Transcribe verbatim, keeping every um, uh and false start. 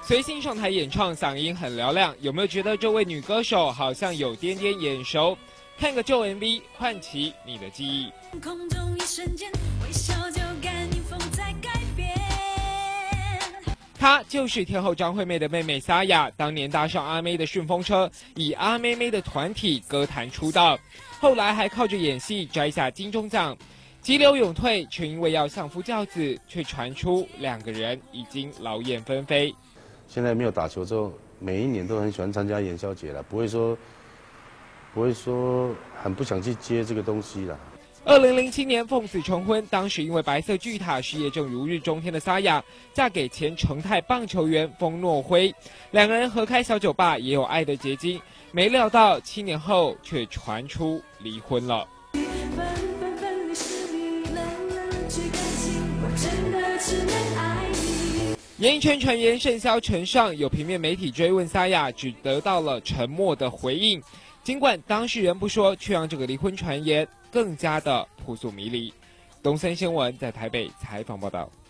随性上台演唱，嗓音很嘹亮，有没有觉得这位女歌手好像有点点眼熟？看个旧 M V， 唤起你的记忆。 空中一瞬间，微笑就感应风在改变。 她就是天后张惠妹的妹妹沙哑，当年搭上阿妹的顺风车，以阿妹妹的团体歌坛出道，后来还靠着演戏摘下金钟奖。急流勇退，却因为要相夫教子，却传出两个人已经劳燕分飞。 现在没有打球之后，每一年都很喜欢参加元宵节了，不会说，不会说很不想去接这个东西了。 二零零七年奉子成婚，当时因为白色巨塔事业正如日中天的沙哑，嫁给前成泰棒球员封诺辉，两个人合开小酒吧，也有爱的结晶。没料到七年后却传出离婚了。演艺圈传言甚嚣尘上，有平面媒体追问沙哑，只得到了沉默的回应。尽管当事人不说，却让这个离婚传言更加的扑朔迷离。东森新闻在台北采访报道。